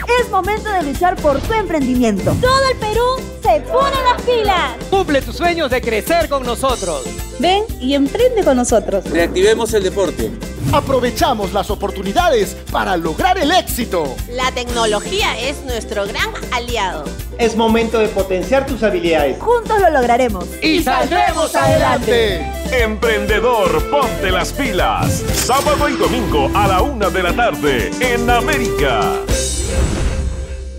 Es momento de luchar por tu emprendimiento. Todo el Perú se pone las pilas. Cumple tus sueños de crecer con nosotros. Ven y emprende con nosotros. Reactivemos el deporte. Aprovechamos las oportunidades para lograr el éxito. La tecnología es nuestro gran aliado. Es momento de potenciar tus habilidades. Juntos lo lograremos. ¡Y saldremos adelante! Emprendedor, ponte las pilas. Sábado y domingo a la 1 de la tarde en América.